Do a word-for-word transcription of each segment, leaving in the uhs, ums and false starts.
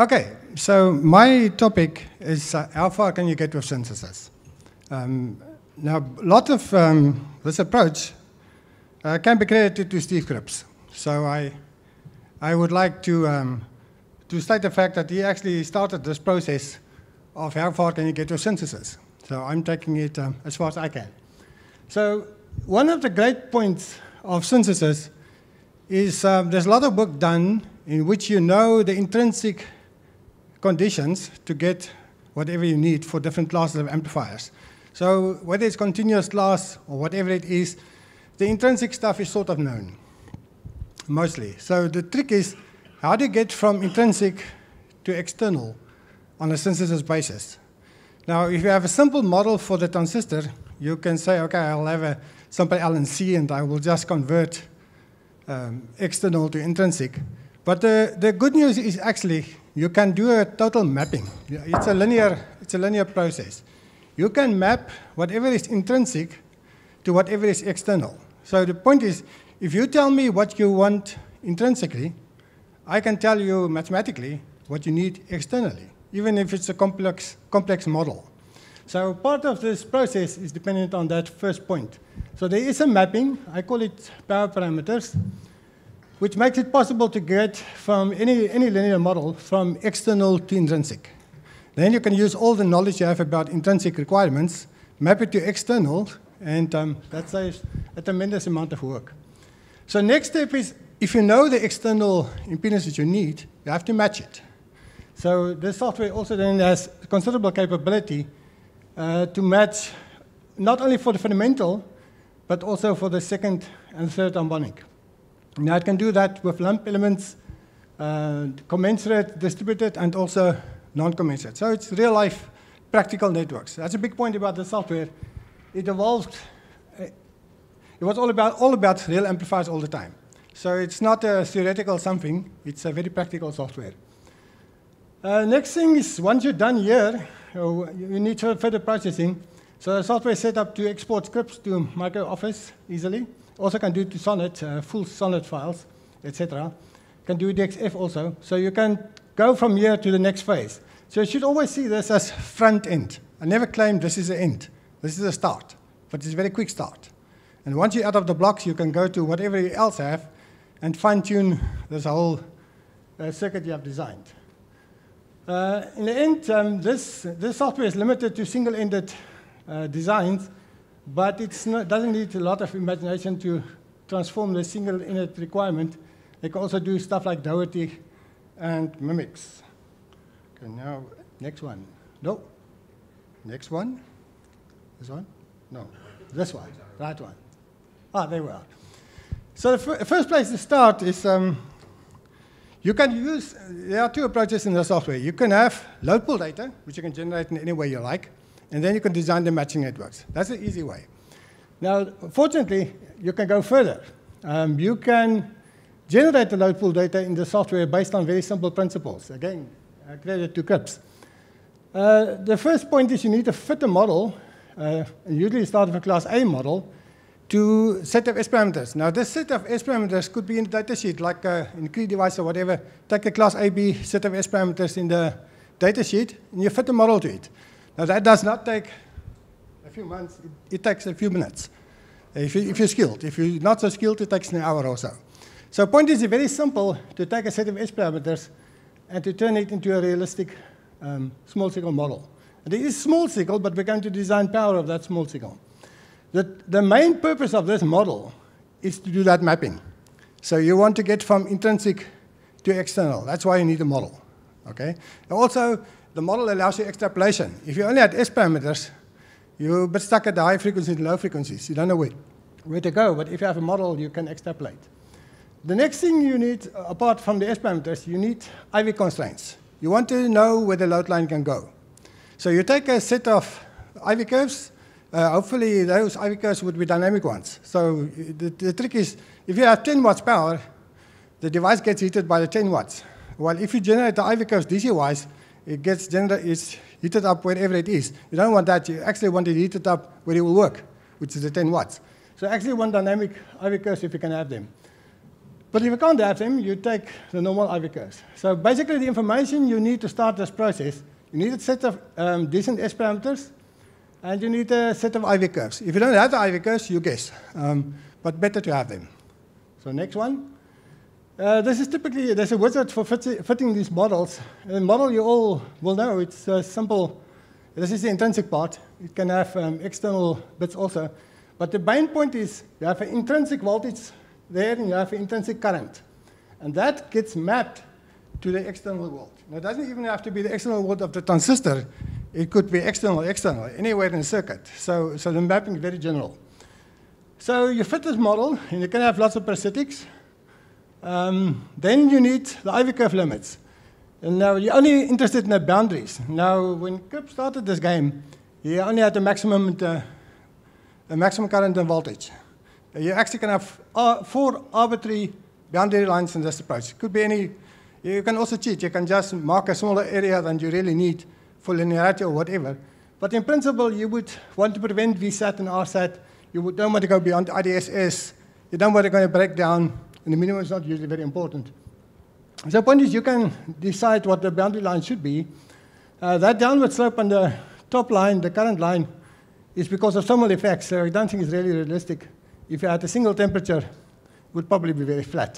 Okay, so my topic is uh, how far can you get with synthesis? Um, now, a lot of um, this approach uh, can be credited to Steve Cripps. So I, I would like to, um, to state the fact that he actually started this process of how far can you get with synthesis. So I'm taking it um, as far as I can. So one of the great points of synthesis is um, there's a lot of work done in which you know the intrinsic conditions to get whatever you need for different classes of amplifiers. So whether it's continuous class or whatever it is, the intrinsic stuff is sort of known, mostly. So the trick is, how do you get from intrinsic to external on a synthesis basis? Now, if you have a simple model for the transistor, you can say, okay, I'll have a simple L and C, and I will just convert um, external to intrinsic. But the, the good news is actually you can do a total mapping. It's a linear, it's a linear process. You can map whatever is intrinsic to whatever is external. So the point is, if you tell me what you want intrinsically, I can tell you mathematically what you need externally, even if it's a complex, complex model. So part of this process is dependent on that first point. So there is a mapping, I call it power parameters, which makes it possible to get from any, any linear model from external to intrinsic. Then you can use all the knowledge you have about intrinsic requirements, map it to external, and um, that saves a tremendous amount of work. So next step is, if you know the external impedance that you need, you have to match it. So this software also then has considerable capability uh, to match not only for the fundamental, but also for the second and third harmonic. Now it can do that with lump elements, uh, commensurate, distributed, and also non-commensurate. So it's real-life practical networks. That's a big point about the software. It evolved. Uh, it was all about all about real amplifiers all the time. So it's not a theoretical something. It's a very practical software. Uh, next thing is, once you're done here, uh, you need further processing. So the software is set up to export scripts to MicroOffice easily. Also can do it to Sonnet, uh, full Sonnet files, et cetera. Can do D X F also. So you can go from here to the next phase. So you should always see this as front end. I never claim this is the end. This is a start, but it's a very quick start. And once you're out of the blocks, you can go to whatever you else have and fine-tune this whole uh, circuit you have designed. Uh, in the end, um, this, this software is limited to single-ended uh, designs, but it doesn't need a lot of imagination to transform the single-ended requirement. They can also do stuff like Doherty and mimics. Okay, now, next one. No. Next one. This one? No. This one. Right one. Ah, there we are. So the f first place to start is um, you can use, there are two approaches in the software. You can have load pool data, which you can generate in any way you like, and then you can design the matching networks. That's the easy way. Now, fortunately, you can go further. Um, you can generate the load pool data in the software based on very simple principles. Again, uh, credit to Cripps. Uh, the first point is you need to fit a model, uh, and usually start with a class A model, to a set of S parameters. Now, this set of S parameters could be in the data sheet, like uh, in Cree device or whatever. Take a class A B set of S parameters in the data sheet, and you fit a model to it. Now, that does not take a few months. It, it takes a few minutes, if, you, if you're skilled. If you're not so skilled, it takes an hour or so. So the point is, it's very simple to take a set of S parameters and to turn it into a realistic um, small signal model. And it is small signal, but we're going to design power of that small signal. The, the main purpose of this model is to do that mapping. So you want to get from intrinsic to external. That's why you need a model. Okay? And also, the model allows you extrapolation. If you only had S parameters, you're a bit stuck at the high frequencies and low frequencies. You don't know where, where to go. But if you have a model, you can extrapolate. The next thing you need, apart from the S parameters, you need I V constraints. You want to know where the load line can go. So you take a set of I V curves. Uh, hopefully, those I V curves would be dynamic ones. So the, the trick is, if you have ten watts power, the device gets heated by the ten watts. Well, if you generate the I V curves D C-wise, it gets it's heated up wherever it is. You don't want that. You actually want it heated up where it will work, which is the ten watts. So actually, want dynamic I V curves if you can have them. But if you can't have them, you take the normal I V curves. So basically, the information you need to start this process, you need a set of um, decent S parameters, and you need a set of I V curves. If you don't have the I V curves, you guess. Um, but better to have them. So next one. Uh, this is typically, there's a wizard for fit fitting these models. The model you all will know, it's uh, simple. This is the intrinsic part. It can have um, external bits also. But the main point is you have an intrinsic voltage there, and you have an intrinsic current. And that gets mapped to the external world. Now, it doesn't even have to be the external world of the transistor. It could be external, external, anywhere in the circuit. So, so the mapping is very general. So you fit this model, and you can have lots of parasitics. Um, then you need the I V curve limits. And now you're only interested in the boundaries. Now, when Kip started this game, he only had a maximum, uh, a maximum current and voltage. You actually can have uh, four arbitrary boundary lines in this approach. It could be any. You can also cheat. You can just mark a smaller area than you really need for linearity or whatever. But in principle, you would want to prevent V SAT and R SAT. You would don't want to go beyond I D S S. You don't want to go break down. And the minimum is not usually very important. So the point is you can decide what the boundary line should be. Uh, that downward slope on the top line, the current line, is because of thermal effects. So I don't think it's really realistic. If you had a single temperature, it would probably be very flat.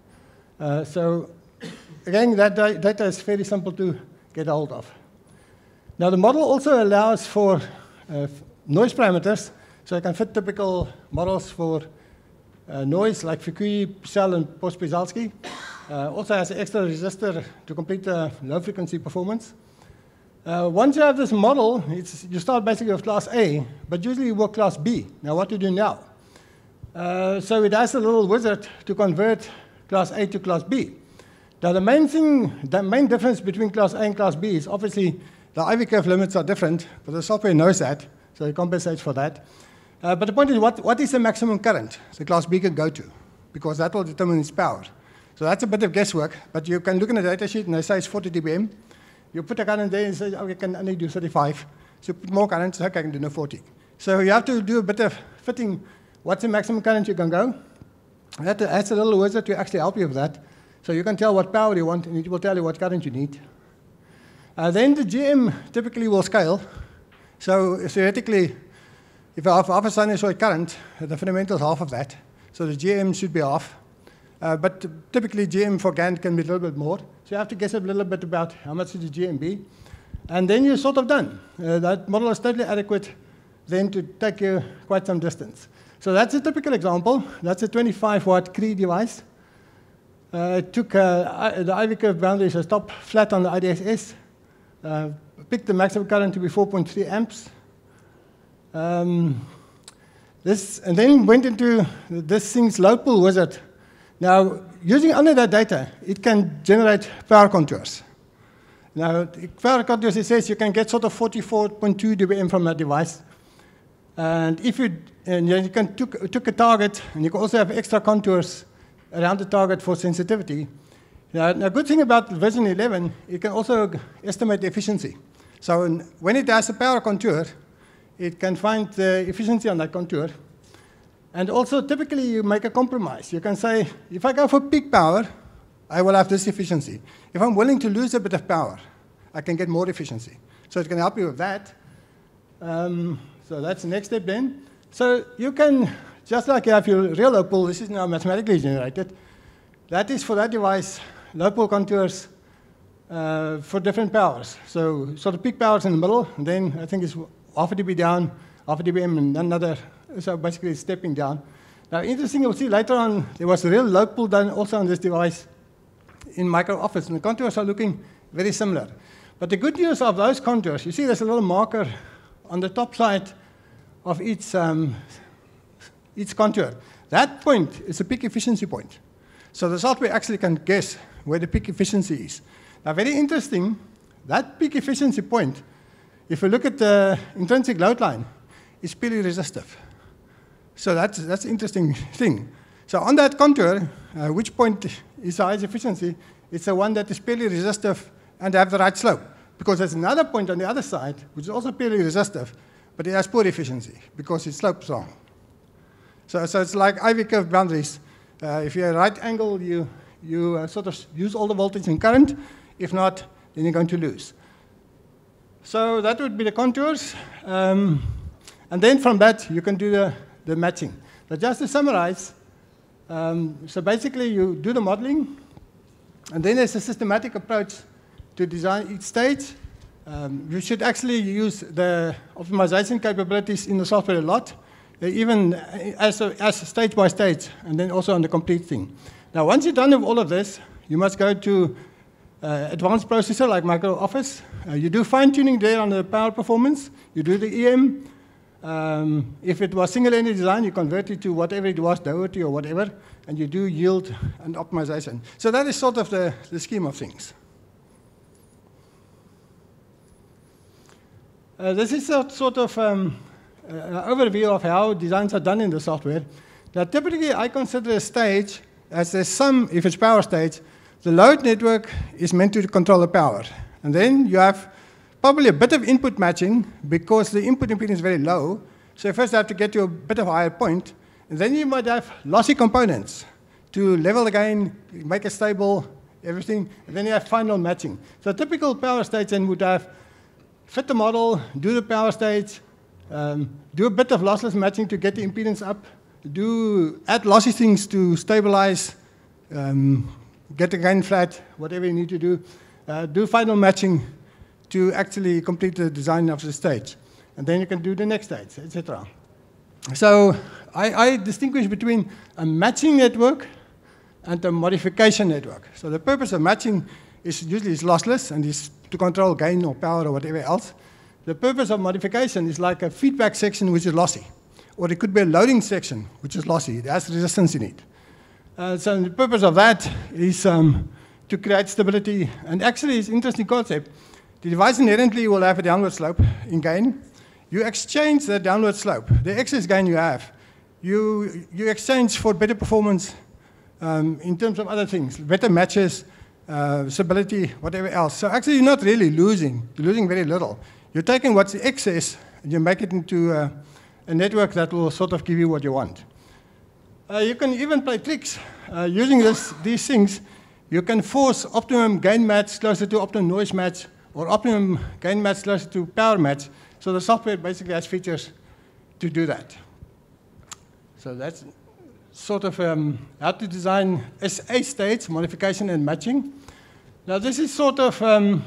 Uh, so again, that data is very simple to get hold of. Now the model also allows for uh, noise parameters. So I can fit typical models for Uh, noise like Fukui, Psell, and Pospieszalski. Uh, also has an extra resistor to complete the low frequency performance. Uh, once you have this model, it's, you start basically with class A, but usually you work class B. Now what do you do now? Uh, so it has a little wizard to convert class A to class B. Now the main thing, the main difference between class A and class B is obviously the I V curve limits are different, but the software knows that, so it compensates for that. Uh, but the point is, what, what is the maximum current the class B can go to? Because that will determine its power. So that's a bit of guesswork, but you can look in the data sheet and they say it's forty D B M. You put a current there and say, okay, I can only do thirty-five. So you put more current, so okay, I can do no forty. So you have to do a bit of fitting what's the maximum current you can go. That, that's a little wizard to actually help you with that. So you can tell what power you want, and it will tell you what current you need. Uh, then the G M typically will scale. So theoretically, if I have half a sinusoid current, the fundamental is half of that. So the G M should be half. Uh, but typically, G M for GaN can be a little bit more. So you have to guess a little bit about how much should the G M be. And then you're sort of done. Uh, that model is totally adequate then to take you quite some distance. So that's a typical example. That's a twenty-five watt Cree device. Uh, it took uh, the I V curve boundaries as top flat on the I D S S. Uh, picked the maximum current to be four point three amps. Um, this, and then went into this thing's load pool wizard. Now, using only that data, it can generate power contours. Now, power contours, it says you can get sort of forty-four point two D B M from that device. And if you, and you can took, took a target, and you can also have extra contours around the target for sensitivity. Now, the good thing about version eleven, it can also estimate the efficiency. So when it has a power contour, it can find the efficiency on that contour. And also, typically, you make a compromise. You can say, if I go for peak power, I will have this efficiency. If I'm willing to lose a bit of power, I can get more efficiency. So it can help you with that. Um, so that's the next step then. So you can, just like you have your real load pool, this is now mathematically generated. That is for that device, load pool contours uh, for different powers. So sort of peak powers in the middle, and then I think it's half a dB down, half a dBm, and another, so basically it's stepping down. Now, interesting, you'll see later on, there was a real load pool done also on this device in micro office, and the contours are looking very similar. But the good news of those contours, you see there's a little marker on the top side of each, um, each contour. That point is a peak efficiency point. So the software actually can guess where the peak efficiency is. Now, very interesting, that peak efficiency point, if you look at the intrinsic load line, it's purely resistive. So that's, that's an interesting thing. So on that contour, uh, which point is the highest efficiency? It's the one that is purely resistive and have the right slope. Because there's another point on the other side, which is also purely resistive, but it has poor efficiency because its slope is wrong. So, so it's like I V curve boundaries. Uh, if you're at right angle, you, you uh, sort of use all the voltage and current. If not, then you're going to lose. So that would be the contours. Um, and then from that, you can do the, the matching. But just to summarize, um, so basically you do the modeling, and then there's a systematic approach to design each stage. Um, you should actually use the optimization capabilities in the software a lot, uh, even as, a, as a stage by stage, and then also on the complete thing. Now, once you're done with all of this, you must go to uh, advanced processor like Micro Office. Uh, you do fine-tuning there on the power performance. You do the E M. Um, if it was single-ended design, you convert it to whatever it was, Doherty or whatever, and you do yield and optimization. So that is sort of the, the scheme of things. Uh, this is a sort of um, uh, overview of how designs are done in the software. Now, typically, I consider a stage as there's some, if it's power stage, the load network is meant to control the power. And then you have probably a bit of input matching because the input impedance is very low. So you first have to get to a bit of a higher point. And then you might have lossy components to level the gain, make it stable, everything. And then you have final matching. So a typical power stage then would have fit the model, do the power stage, um, do a bit of lossless matching to get the impedance up, do add lossy things to stabilize, um, get the gain flat, whatever you need to do, uh, do final matching to actually complete the design of the stage. And then you can do the next stage, et cetera. So I, I distinguish between a matching network and a modification network. So the purpose of matching is usually it's lossless and is to control gain or power or whatever else. The purpose of modification is like a feedback section which is lossy. Or it could be a loading section which is lossy. It has resistance in it. Uh, so the purpose of that is um, to create stability. And actually it's an interesting concept. The device inherently will have a downward slope in gain. You exchange that downward slope, the excess gain you have, you, you exchange for better performance um, in terms of other things, better matches, uh, stability, whatever else. So actually you're not really losing, you're losing very little. You're taking what's the excess and you make it into uh, a network that will sort of give you what you want. Uh, you can even play tricks. Uh, using this, these things, you can force optimum gain match closer to optimum noise match, or optimum gain match closer to power match. So the software basically has features to do that. So that's sort of um, how to design a stage, modification and matching. Now this is sort of um,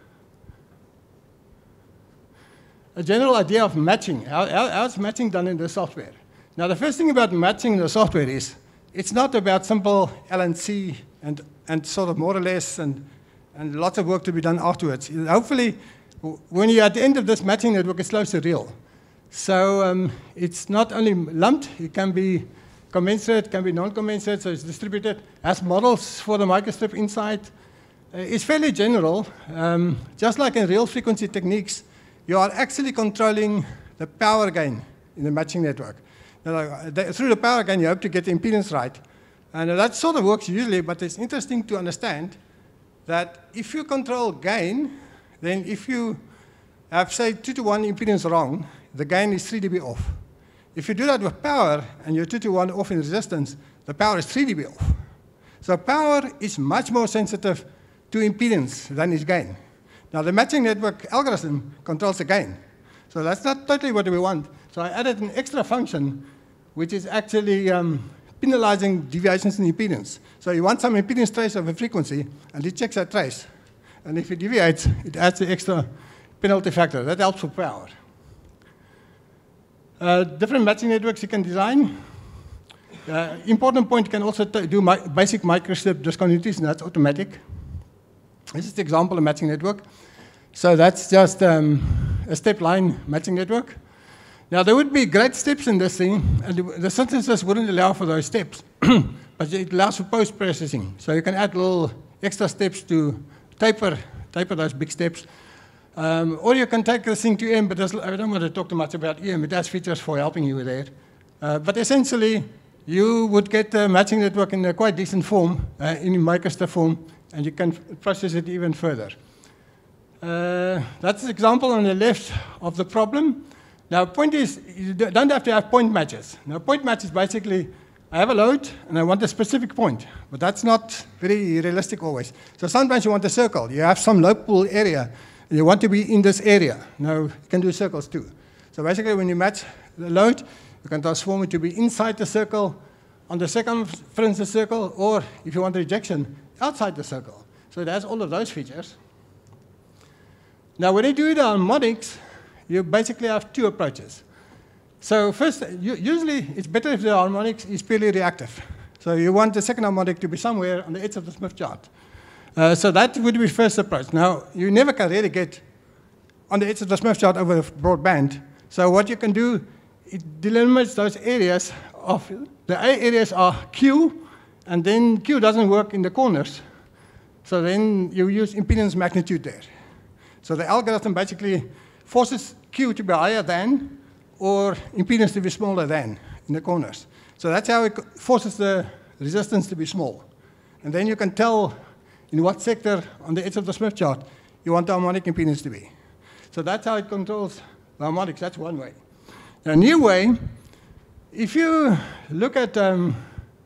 a general idea of matching. How, how, how's matching done in the software? Now the first thing about matching in the software is it's not about simple L and C and, and sort of more or less and, and lots of work to be done afterwards. Hopefully, when you're at the end of this matching network, it's close to real. So um, it's not only lumped, it can be commensurate, can be non-commensurate, so it's distributed, has models for the microstrip inside. Uh, it's fairly general. Um, just like in real frequency techniques, you are actually controlling the power gain in the matching network. Now, the, through the power gain, you hope to get the impedance right. And that sort of works usually, but it's interesting to understand that if you control gain, then if you have, say, two to one impedance wrong, the gain is three dB off. If you do that with power, and you're two to one off in resistance, the power is three dB off. So power is much more sensitive to impedance than its gain. Now, the matching network algorithm controls the gain. So that's not totally what we want. So I added an extra function, which is actually um, penalizing deviations in impedance. So you want some impedance trace of a frequency, and it checks that trace. And if it deviates, it adds the extra penalty factor. That helps for power. Uh, different matching networks you can design. Uh, important point, you can also do mi basic microstrip discontinuities, and that's automatic. This is the example of matching network. So that's just um, a step line matching network. Now, there would be great steps in this thing, and the, the synthesis wouldn't allow for those steps, but it allows for post-processing. So you can add little extra steps to taper, taper those big steps. Um, or you can take this thing to E M, but I don't want to talk too much about E M. It has features for helping you there. Uh, but essentially, you would get the matching network in a quite decent form, uh, in microstrip form, and you can process it even further. Uh, that's an example on the left of the problem. Now, point is, you don't have to have point matches. Now, point match is basically I have a load, and I want a specific point, but that's not very realistic always. So sometimes you want a circle. You have some load pool area, and you want to be in this area. Now, you can do circles too. So basically, when you match the load, you can transform it to be inside the circle, on the circumference of the circle, or if you want rejection, outside the circle. So it has all of those features. Now, when you do the harmonics, you basically have two approaches. So first, you, usually it's better if the harmonics is purely reactive. So you want the second harmonic to be somewhere on the edge of the Smith chart. Uh, so that would be first approach. Now, you never can really get on the edge of the Smith chart over a broad band. So what you can do, it delimits those areas of, the A areas are Q, and then Q doesn't work in the corners. So then you use impedance magnitude there. So the algorithm basically forces Q to be higher than, or impedance to be smaller than in the corners. So that's how it forces the resistance to be small. And then you can tell in what sector on the edge of the Smith chart you want the harmonic impedance to be. So that's how it controls the harmonics. That's one way. A new way, if you look at um,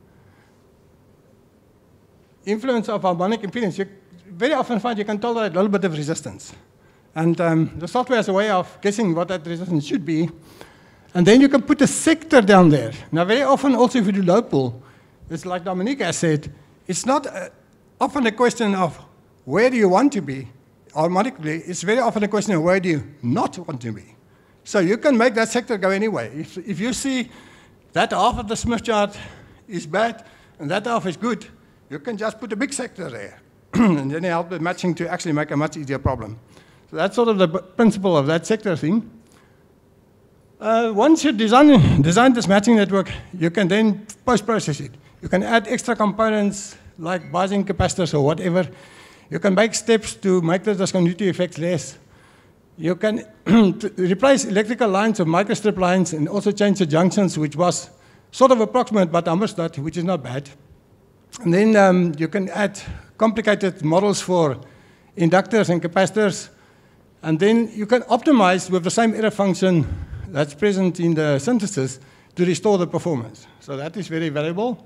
influence of harmonic impedance, you very often find you can tolerate a little bit of resistance. And um, the software has a way of guessing what that resistance should be. And then you can put a sector down there. Now, very often, also, if you do load pool, it's like Dominique has said, it's not uh, often a question of where do you want to be harmonically. It's very often a question of where do you not want to be. So you can make that sector go anyway. If, if you see that half of the Smith chart is bad and that half is good, you can just put a big sector there. And then you help the matching to actually make a much easier problem. So that's sort of the principle of that sector thing. Uh, once you design, design this matching network, you can then post-process it. You can add extra components like biasing capacitors or whatever. You can make steps to make the discontinuity effects less. You can replace electrical lines with microstrip lines and also change the junctions, which was sort of approximate, but almost not, which is not bad. And then um, you can add complicated models for inductors and capacitors. And then you can optimize with the same error function that's present in the synthesis to restore the performance. So that is very valuable.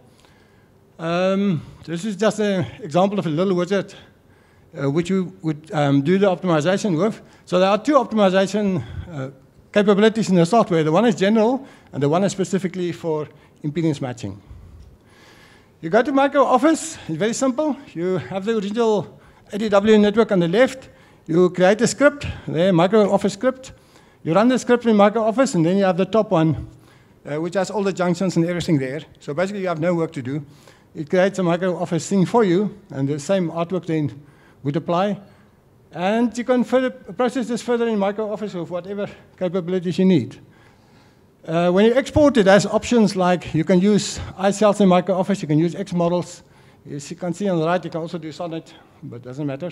Um, this is just an example of a little widget uh, which you would um, do the optimization with. So there are two optimization uh, capabilities in the software. The one is general, and the one is specifically for impedance matching. You go to Micro Office. It's very simple. You have the original A D W network on the left. You create a script, there, Micro Office script. You run the script in Micro Office, and then you have the top one, uh, which has all the junctions and everything there. So basically, you have no work to do. It creates a Micro Office thing for you, and the same artwork then would apply. And you can further process this further in Micro Office with whatever capabilities you need. Uh, when you export, it has options like you can use iCells in Micro Office, you can use X models. As you can see on the right, you can also do Sonnet, but it doesn't matter.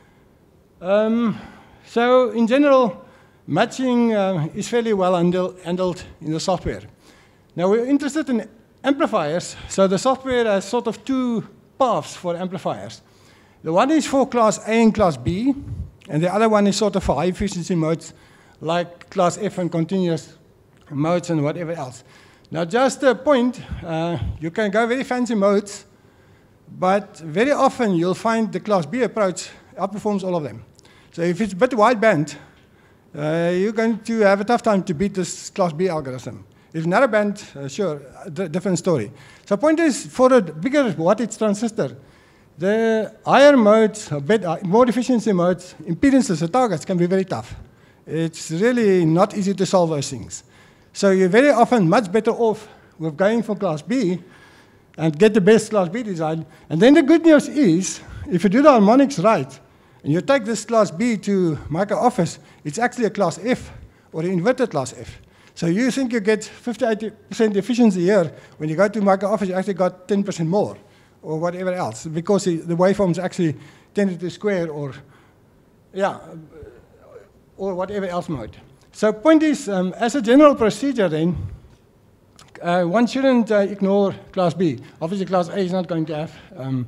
Um, so in general, matching uh, is fairly well handle, handled in the software. Now we're interested in amplifiers. So the software has sort of two paths for amplifiers. The one is for class A and class B, and the other one is sort of for high efficiency modes like class F and continuous modes and whatever else. Now just a point, uh, you can go very fancy modes, but very often you'll find the class B approach outperforms all of them. So if it's a bit wideband, uh, you're going to have a tough time to beat this class B algorithm. If narrowband, uh, sure, a different story. So point is, for a bigger wattage transistor, the higher modes, a bit more efficiency modes, impedances, the targets can be very tough. It's really not easy to solve those things. So you're very often much better off with going for class B and get the best class B design. And then the good news is, if you do the harmonics right, and you take this class B to Micro Office, it's actually a class F, or an inverted class F. So you think you get fifty, eighty percent efficiency here. When you go to Micro Office, you actually got ten percent more, or whatever else, because the, the waveforms actually tended to square, or, yeah, or whatever else mode. So point is, um, as a general procedure then, uh, one shouldn't uh, ignore class B. Obviously, class A is not going to have um,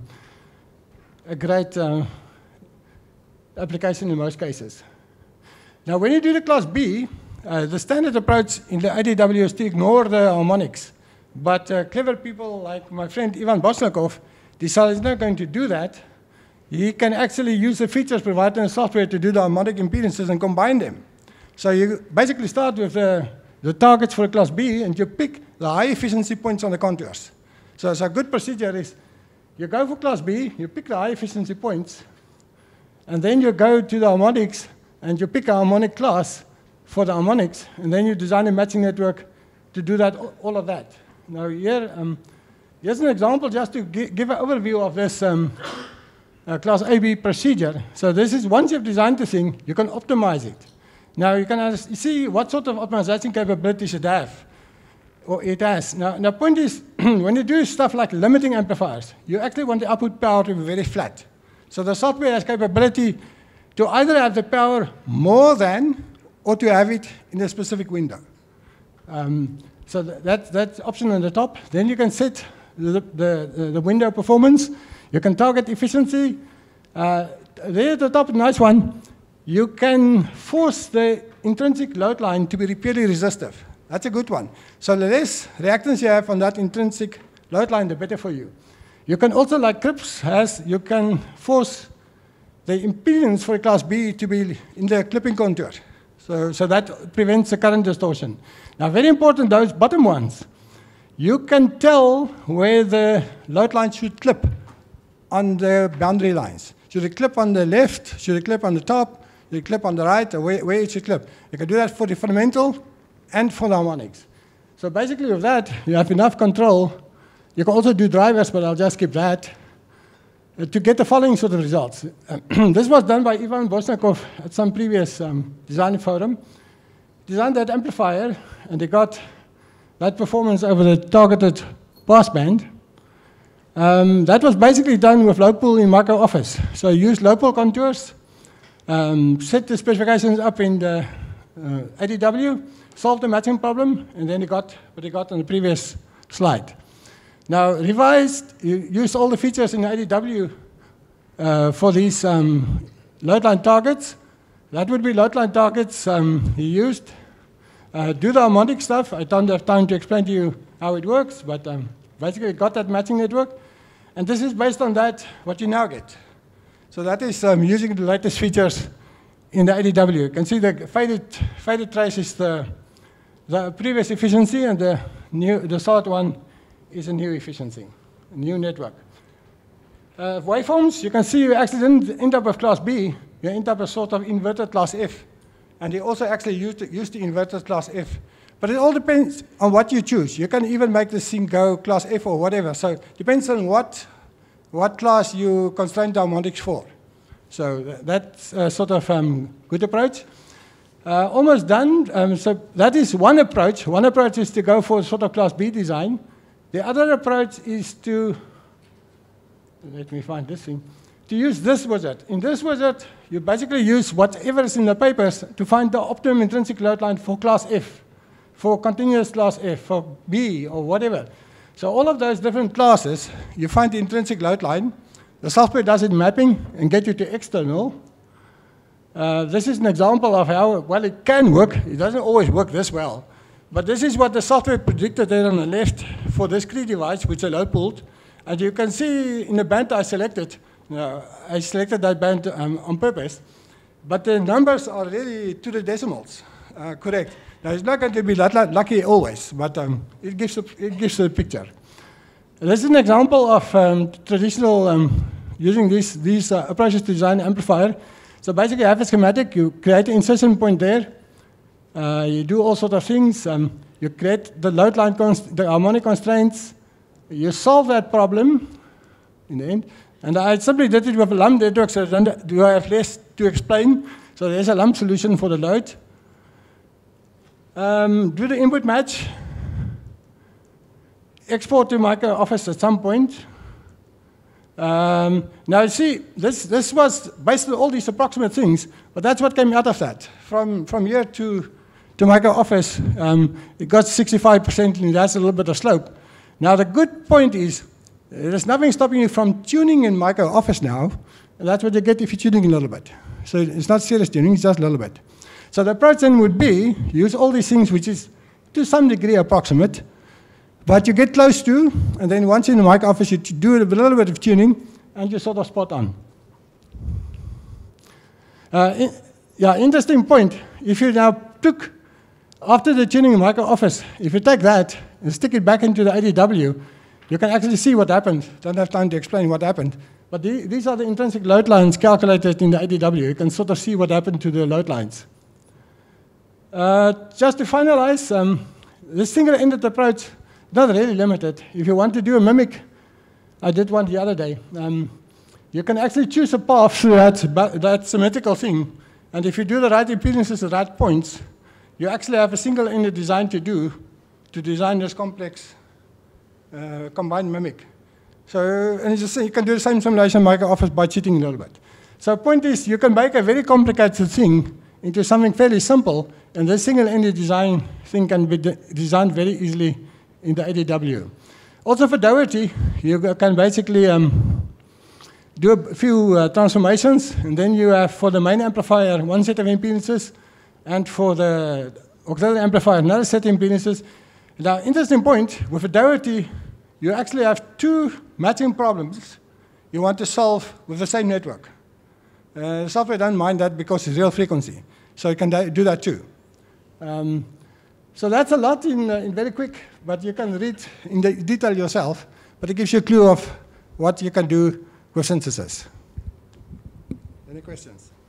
a great uh, application in most cases. Now, when you do the class B, uh, the standard approach in the A D W is to ignore the harmonics But uh, clever people like my friend Ivan Bosnikov decided he's not going to do that. He can actually use the features provided in the software to do the harmonic impedances and combine them. So you basically start with the, the targets for a class B, and you pick the high efficiency points on the contours. So, so a good procedure is you go for class B, you pick the high efficiency points, and then you go to the harmonics, and you pick a harmonic class for the harmonics, and then you design a matching network to do that, all of that. Now here, um, here's an example just to gi give an overview of this um, uh, class A B procedure. So this is, once you've designed the thing, you can optimize it. Now you can see what sort of optimization capabilities it have, or it has. Now the point is, when you do stuff like limiting amplifiers, you actually want the output power to be very flat. So the software has capability to either have the power more than, or to have it in a specific window. Um, so th that, that's option on the top. Then you can set the, the, the window performance. You can target efficiency. Uh, there at the top, nice one. You can force the intrinsic load line to be repeatedly resistive. That's a good one. So the less reactance you have on that intrinsic load line, the better for you. You can also, like Crips has, you can force the impedance for a class B to be in the clipping contour. So, so that prevents the current distortion. Now, very important, those bottom ones. You can tell where the load line should clip on the boundary lines. Should it clip on the left? Should it clip on the top? Should it clip on the right? Or where, where it should clip? You can do that for the fundamental and for the harmonics. So basically with that, you have enough control. You can also do drivers, but I'll just skip that, uh, to get the following sort of results. Uh, this was done by Ivan Bosnikov at some previous um, design forum. Designed that amplifier, and they got that performance over the targeted passband. Um, that was basically done with low pool in micro office. So you use low pool contours, um, set the specifications up in the uh, A D W, solve the matching problem, and then you got what you got on the previous slide. Now, revised, you use all the features in the A D W uh, for these um, load line targets. That would be load line targets um, he used. Uh, do the harmonic stuff. I don't have time to explain to you how it works, but um, basically got that matching network. And this is based on that, what you now get. So that is um, using the latest features in the A D W. You can see the faded, faded trace is the, the previous efficiency, and the, new, the solid one is a new efficiency, a new network. Uh, waveforms, you can see you actually didn't end up with class B. You end up with sort of inverted class F. And they also actually used the, used the inverted class F. But it all depends on what you choose. You can even make this thing go class F or whatever. So it depends on what, what class you constrain the harmonics for. So that's a sort of um, good approach. Uh, almost done. Um, so that is one approach. One approach is to go for sort of class B design. The other approach is to, let me find this thing, to use this wizard. In this wizard, you basically use whatever is in the papers to find the optimum intrinsic load line for class F, for continuous class F, for B, or whatever. So all of those different classes, you find the intrinsic load line. The software does it mapping and get you to external. Uh, this is an example of how well it can work. It doesn't always work this well. But this is what the software predicted there on the left for this discrete device, which I load pulled. And you can see in the band I selected, uh, I selected that band um, on purpose, but the numbers are really to the decimals, uh, correct. Now, it's not going to be that lucky always, but um, it, gives a, it gives a picture. This is an example of um, traditional, um, using these, these uh, approaches to design an amplifier. So basically, you have a schematic, you create an insertion point there, uh, you do all sorts of things, um, you create the load line, const the harmonic constraints, you solve that problem in the end. And I simply did it with a lump network, so then do I have less to explain. So there's a lump solution for the load. Um, do the input match. Export to micro office at some point. Um, now, see, this, this was based on all these approximate things, but that's what came out of that. From, from here to, to micro office, um, it got sixty-five percent, and that's a little bit of slope. Now, the good point is, there's nothing stopping you from tuning in micro office now, and that's what you get if you're tuning a little bit. So it's not serious tuning, it's just a little bit. So the approach then would be, use all these things which is to some degree approximate, But you get close to, and then once in the mic office, you do a little bit of tuning, and you're sort of spot on. Uh, in, yeah, interesting point. If you now took, after the tuning in the mic office, if you take that and stick it back into the A D W, you can actually see what happened. Don't have time to explain what happened. But the, these are the intrinsic load lines calculated in the A D W. You can sort of see what happened to the load lines. Uh, just to finalize, um, this single-ended approach, not really limited. If you want to do a mimic, I did one the other day. Um, you can actually choose a path through that, that symmetrical thing. And if you do the right impedances at the right points, you actually have a single-ended design to do to design this complex uh, combined mimic. So, and just, you can do the same simulation mic office by cheating a little bit. So the point is, you can make a very complicated thing into something fairly simple, and this single-ended design thing can be de designed very easily in the A D W. Also for Doherty, you can basically um, do a few uh, transformations, and then you have for the main amplifier one set of impedances, and for the auxiliary amplifier another set of impedances. Now, interesting point, with a Doherty, you actually have two matching problems you want to solve with the same network. Uh, software don't mind that because it's real frequency, so you can do that too. Um, so that's a lot in, uh, in very quick, but you can read in the detail yourself, but it gives you a clue of what you can do with synthesis. Any questions?